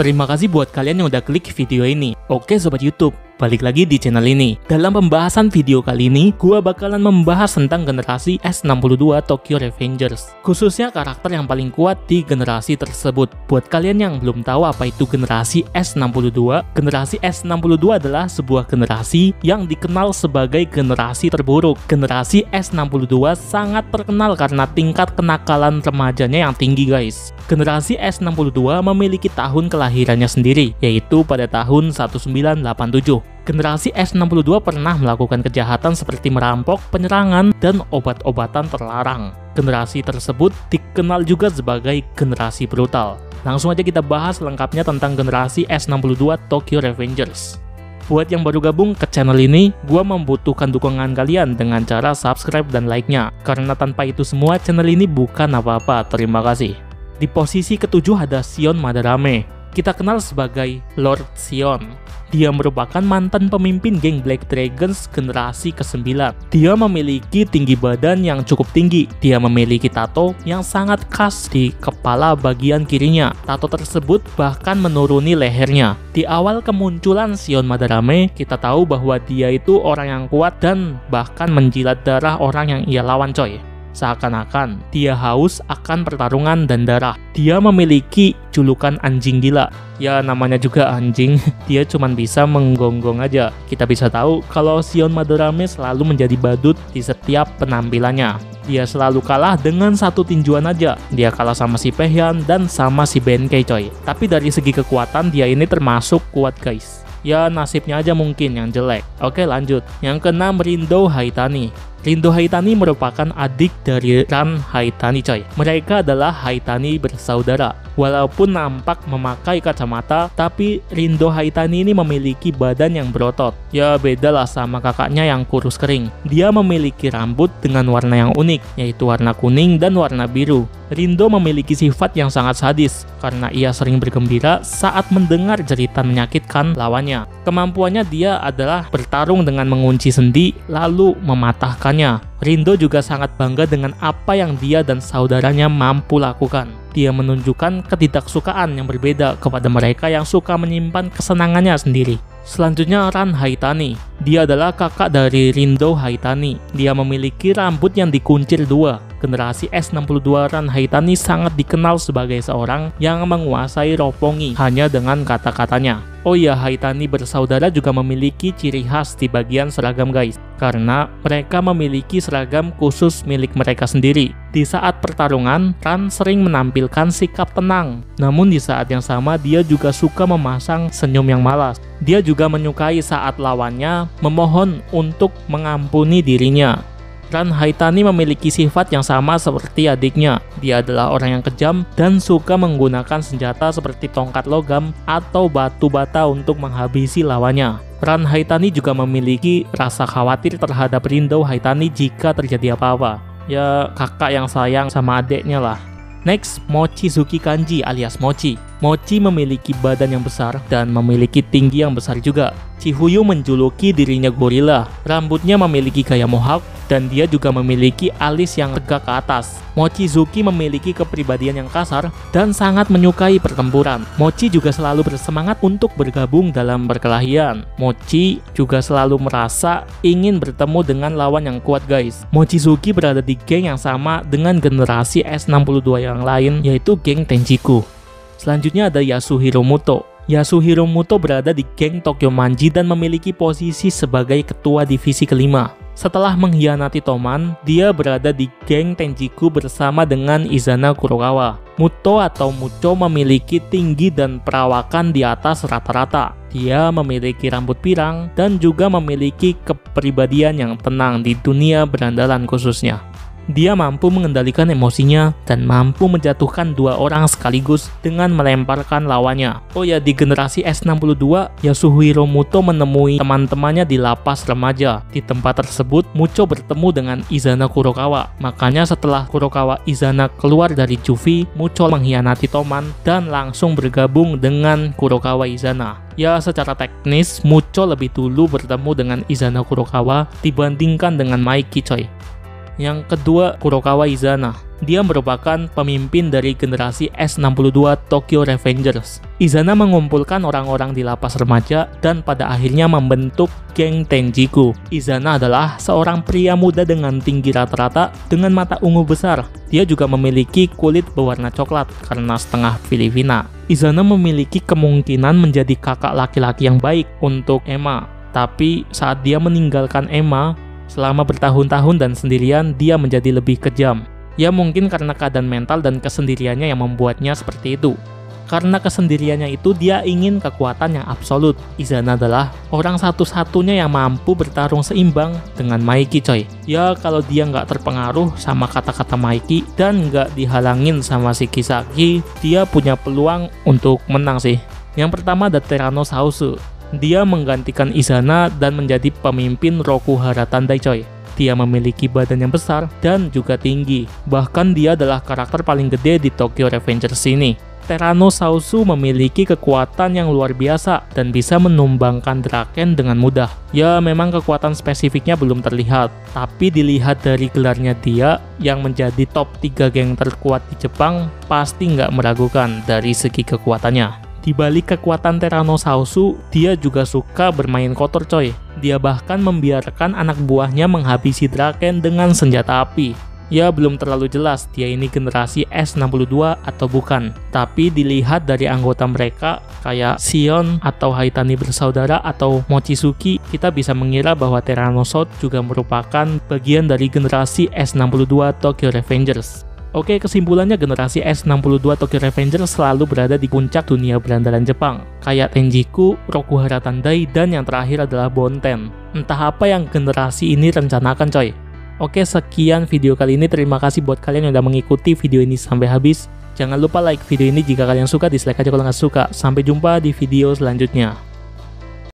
Terima kasih buat kalian yang udah klik video ini. Oke Sobat YouTube, balik lagi di channel ini. Dalam pembahasan video kali ini, gua bakalan membahas tentang generasi S62 Tokyo Revengers, khususnya karakter yang paling kuat di generasi tersebut. Buat kalian yang belum tahu apa itu generasi S62 adalah sebuah generasi yang dikenal sebagai generasi terburuk. Generasi S62 sangat terkenal karena tingkat kenakalan remajanya yang tinggi guys. Generasi S62 memiliki tahun kelahirannya sendiri, yaitu pada tahun 1987. Generasi S62 pernah melakukan kejahatan seperti merampok, penyerangan, dan obat-obatan terlarang. Generasi tersebut dikenal juga sebagai generasi brutal. Langsung aja kita bahas lengkapnya tentang generasi S62 Tokyo Revengers. Buat yang baru gabung ke channel ini, gua membutuhkan dukungan kalian dengan cara subscribe dan like-nya. Karena tanpa itu semua, channel ini bukan apa-apa. Terima kasih. Di posisi ketujuh ada Shion Madarame. Kita kenal sebagai Lord Shion. Dia merupakan mantan pemimpin geng Black Dragons generasi ke-9. Dia memiliki tinggi badan yang cukup tinggi. Dia memiliki tato yang sangat khas di kepala bagian kirinya. Tato tersebut bahkan menuruni lehernya. Di awal kemunculan Shion Madarame, kita tahu bahwa dia itu orang yang kuat dan bahkan menjilat darah orang yang ia lawan coy. Seakan-akan dia haus akan pertarungan dan darah. Dia memiliki julukan anjing gila. Ya namanya juga anjing, dia cuma bisa menggonggong aja. Kita bisa tahu kalau Shion Madarame selalu menjadi badut di setiap penampilannya. Dia selalu kalah dengan satu tinjuan aja. Dia kalah sama si Pehyan dan sama si Benkei coy. Tapi dari segi kekuatan dia ini termasuk kuat guys. Ya nasibnya aja mungkin yang jelek. Oke lanjut. Yang keenam Rindo Haitani. Rindo Haitani merupakan adik dari Ran Haitani coy. Mereka adalah Haitani bersaudara. Walaupun nampak memakai kacamata, tapi Rindo Haitani ini memiliki badan yang berotot. Ya beda lah sama kakaknya yang kurus kering. Dia memiliki rambut dengan warna yang unik, yaitu warna kuning dan warna biru. Rindo memiliki sifat yang sangat sadis, karena ia sering bergembira saat mendengar jeritan menyakitkan lawannya. Kemampuannya dia adalah bertarung dengan mengunci sendi, lalu mematahkannya. Rindo juga sangat bangga dengan apa yang dia dan saudaranya mampu lakukan. Dia menunjukkan ketidaksukaan yang berbeda kepada mereka yang suka menyimpan kesenangannya sendiri. Selanjutnya Ran Haitani. Dia adalah kakak dari Rindo Haitani. Dia memiliki rambut yang dikuncir dua. Generasi S62 Ran Haitani sangat dikenal sebagai seorang yang menguasai roppongi hanya dengan kata-katanya. Oh iya, Haitani bersaudara juga memiliki ciri khas di bagian seragam guys, karena mereka memiliki seragam khusus milik mereka sendiri. Di saat pertarungan, Ran sering menampilkan sikap tenang, namun di saat yang sama dia juga suka memasang senyum yang malas. Dia juga menyukai saat lawannya memohon untuk mengampuni dirinya. Ran Haitani memiliki sifat yang sama seperti adiknya. Dia adalah orang yang kejam dan suka menggunakan senjata seperti tongkat logam atau batu bata untuk menghabisi lawannya. Ran Haitani juga memiliki rasa khawatir terhadap Rindo Haitani jika terjadi apa-apa. Ya kakak yang sayang sama adiknya lah. Next, Mochizuki Kanji alias Mochi. Mochi memiliki badan yang besar dan memiliki tinggi yang besar juga. Chihuyu menjuluki dirinya gorila. Rambutnya memiliki gaya mohawk dan dia juga memiliki alis yang tegak ke atas. Mochizuki memiliki kepribadian yang kasar dan sangat menyukai pertempuran. Mochi juga selalu bersemangat untuk bergabung dalam perkelahian. Mochi juga selalu merasa ingin bertemu dengan lawan yang kuat guys. Mochizuki berada di geng yang sama dengan generasi S62 yang lain, yaitu geng Tenjiku. Selanjutnya ada Yasuhiro Muto. Yasuhiro Muto berada di geng Tokyo Manji dan memiliki posisi sebagai ketua divisi kelima. Setelah mengkhianati Toman, dia berada di geng Tenjiku bersama dengan Izana Kurokawa. Muto atau Mucho memiliki tinggi dan perawakan di atas rata-rata. Dia memiliki rambut pirang dan juga memiliki kepribadian yang tenang di dunia berandalan khususnya. Dia mampu mengendalikan emosinya dan mampu menjatuhkan dua orang sekaligus dengan melemparkan lawannya. Oh ya, di generasi S62, Yasuhiro Muto menemui teman-temannya di lapas remaja. Di tempat tersebut, Mucho bertemu dengan Izana Kurokawa. Makanya setelah Kurokawa Izana keluar dari juvie, Mucho mengkhianati Toman dan langsung bergabung dengan Kurokawa Izana. Ya, secara teknis, Mucho lebih dulu bertemu dengan Izana Kurokawa dibandingkan dengan Maiki coy. Yang kedua, Kurokawa Izana. Dia merupakan pemimpin dari generasi S62 Tokyo Revengers. Izana mengumpulkan orang-orang di lapas remaja dan pada akhirnya membentuk geng Tenjiku. Izana adalah seorang pria muda dengan tinggi rata-rata dengan mata ungu besar. Dia juga memiliki kulit berwarna coklat karena setengah Filipina. Izana memiliki kemungkinan menjadi kakak laki-laki yang baik untuk Emma. Tapi saat dia meninggalkan Emma, selama bertahun-tahun dan sendirian, dia menjadi lebih kejam. Ya mungkin karena keadaan mental dan kesendiriannya yang membuatnya seperti itu. Karena kesendiriannya itu, dia ingin kekuatan yang absolut. Izana adalah orang satu-satunya yang mampu bertarung seimbang dengan Maiki coy. Ya kalau dia nggak terpengaruh sama kata-kata Maiki dan nggak dihalangin sama si Kisaki, dia punya peluang untuk menang sih. Yang pertama ada Tyrannosaurus. Dia menggantikan Izana dan menjadi pemimpin Rokuhara Tandai coy. Dia memiliki badan yang besar dan juga tinggi. Bahkan dia adalah karakter paling gede di Tokyo Revengers ini. Tyrannosaurus memiliki kekuatan yang luar biasa dan bisa menumbangkan Draken dengan mudah. Ya memang kekuatan spesifiknya belum terlihat, tapi dilihat dari gelarnya dia yang menjadi top 3 geng terkuat di Jepang, pasti nggak meragukan dari segi kekuatannya. Di balik kekuatan Tyrannosaurus, dia juga suka bermain kotor coy. Dia bahkan membiarkan anak buahnya menghabisi Draken dengan senjata api. Ya belum terlalu jelas dia ini generasi S62 atau bukan. Tapi dilihat dari anggota mereka kayak Shion atau Haitani bersaudara atau Mochizuki, kita bisa mengira bahwa Tyrannosaurus juga merupakan bagian dari generasi S62 Tokyo Revengers. Oke, kesimpulannya generasi S62 Tokyo Revengers selalu berada di puncak dunia berandalan Jepang. Kayak Tenjiku, Rokuhara Tandai, dan yang terakhir adalah Bonten. Entah apa yang generasi ini rencanakan coy. Oke, sekian video kali ini. Terima kasih buat kalian yang udah mengikuti video ini sampai habis. Jangan lupa like video ini jika kalian suka, dislike aja kalau nggak suka. Sampai jumpa di video selanjutnya.